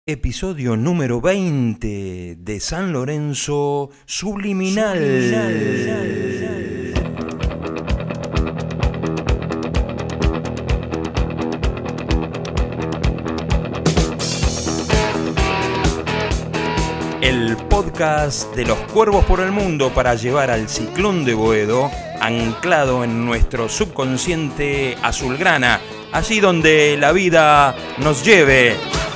Episodio número 20 de San Lorenzo Subliminal. El podcast de los cuervos por el mundo para llevar al ciclón de Boedo anclado en nuestro subconsciente azulgrana, allí donde la vida nos lleve.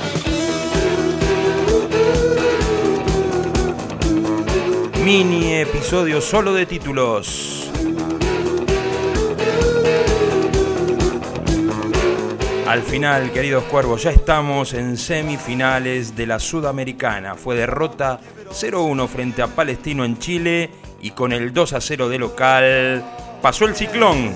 Mini episodio solo de títulos. Al final, queridos cuervos, ya estamos en semifinales de la Sudamericana. Fue derrota 0-1 frente a Palestino en Chile y con el 2-0 de local pasó el ciclón.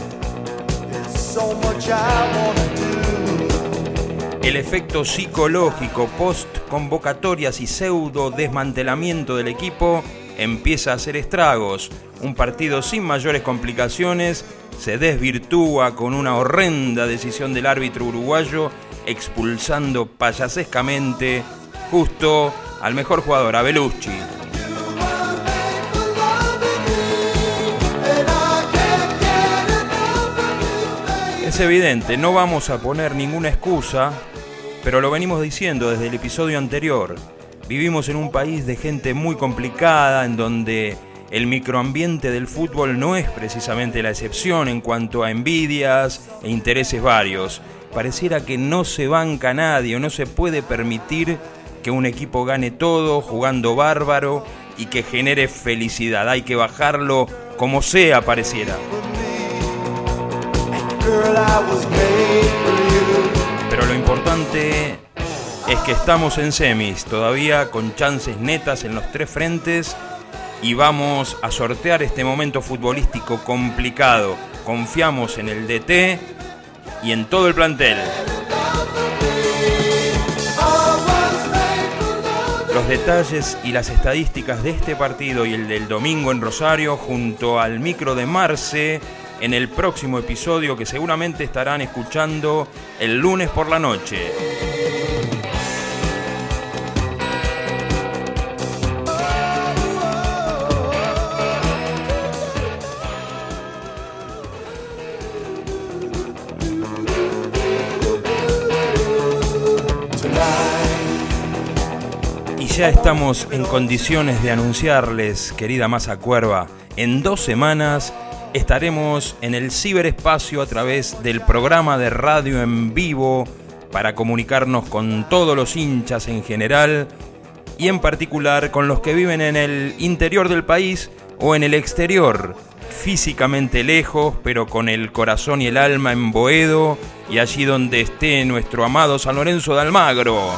El efecto psicológico post convocatorias y pseudo desmantelamiento del equipo empieza a hacer estragos. Un partido sin mayores complicaciones se desvirtúa con una horrenda decisión del árbitro uruguayo, expulsando payasescamente justo al mejor jugador, a Bellucci. Es evidente, no vamos a poner ninguna excusa, pero lo venimos diciendo desde el episodio anterior. Vivimos en un país de gente muy complicada, en donde el microambiente del fútbol no es precisamente la excepción en cuanto a envidias e intereses varios. Pareciera que no se banca nadie o no se puede permitir que un equipo gane todo jugando bárbaro y que genere felicidad. Hay que bajarlo como sea, pareciera. Pero lo importante es que estamos en semis, todavía con chances netas en los tres frentes y vamos a sortear este momento futbolístico complicado. Confiamos en el DT y en todo el plantel. Los detalles y las estadísticas de este partido y el del domingo en Rosario junto al micro de Marce en el próximo episodio que seguramente estarán escuchando el lunes por la noche. Ya estamos en condiciones de anunciarles, querida masa cuerva, en 2 semanas estaremos en el ciberespacio a través del programa de radio en vivo para comunicarnos con todos los hinchas en general y en particular con los que viven en el interior del país o en el exterior, físicamente lejos pero con el corazón y el alma en Boedo y allí donde esté nuestro amado San Lorenzo de Almagro.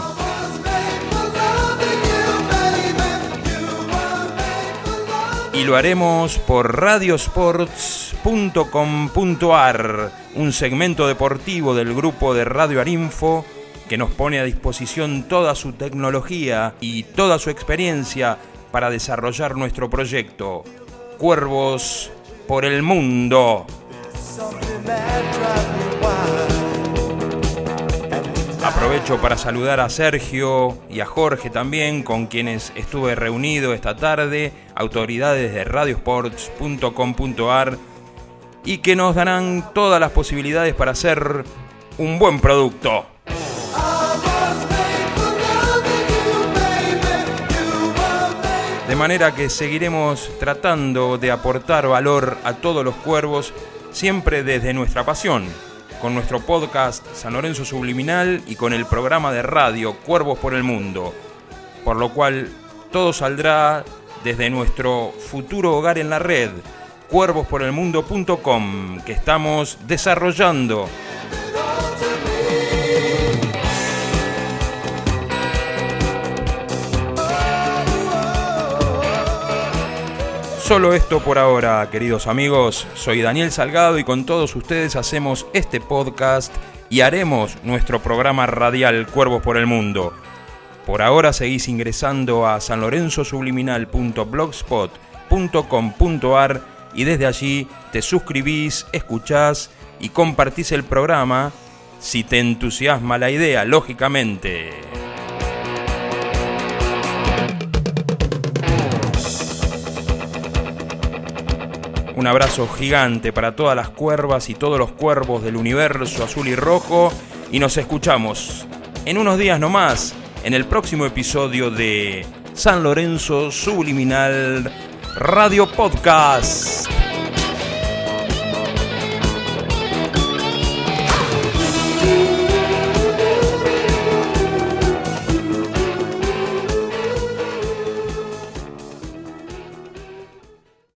Y lo haremos por radiosports.com.ar, un segmento deportivo del grupo de Radio Arinfo que nos pone a disposición toda su tecnología y toda su experiencia para desarrollar nuestro proyecto, Cuervos por el Mundo. Aprovecho para saludar a Sergio y a Jorge también, con quienes estuve reunido esta tarde, autoridades de radiosports.com.ar, y que nos darán todas las posibilidades para hacer un buen producto. De manera que seguiremos tratando de aportar valor a todos los cuervos, siempre desde nuestra pasión, con nuestro podcast San Lorenzo Subliminal y con el programa de radio Cuervos por el Mundo, por lo cual todo saldrá desde nuestro futuro hogar en la red, cuervosporelmundo.com, que estamos desarrollando. Solo esto por ahora, queridos amigos. Soy Daniel Salgado y con todos ustedes hacemos este podcast y haremos nuestro programa radial Cuervos por el Mundo. Por ahora seguís ingresando a sanlorenzosubliminal.blogspot.com.ar y desde allí te suscribís, escuchás y compartís el programa si te entusiasma la idea, lógicamente. Un abrazo gigante para todas las cuervas y todos los cuervos del universo azul y rojo. Y nos escuchamos en unos días nomás, en el próximo episodio de San Lorenzo Subliminal Radio Podcast.